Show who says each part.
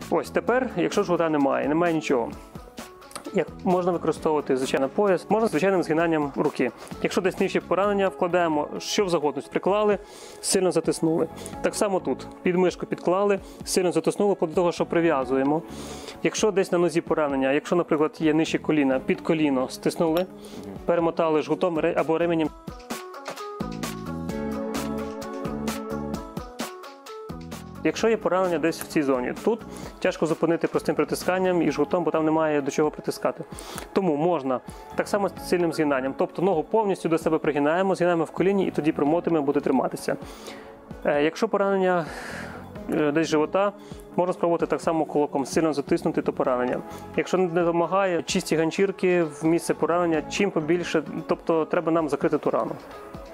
Speaker 1: Ось тепер, якщо жгута немає нічого, як можна використовувати, звичайно, пояс, можна звичайним згинанням руки. Якщо десь нижче поранення, вкладаємо що завгодно, приклали, сильно затиснули. Так само тут, під мишку підклали, сильно затиснули, до того, що прив'язуємо. Якщо десь на нозі поранення, якщо, наприклад, є нижче коліна, під коліно стиснули, перемотали жгутом або ременем. Якщо є поранення десь в цій зоні, тут тяжко зупинити простим притисканням і жгутом, бо там немає до чого притискати. Тому можна так само з сильним згинанням. Тобто ногу повністю до себе пригинаємо, згинаємо в коліні і тоді примотуємо, буде триматися. Якщо поранення десь живота, можна спробувати так само кулаком сильно затиснути то поранення. Якщо не допомагає, чисті ганчірки в місце поранення, чим побільше, тобто треба нам закрити ту рану.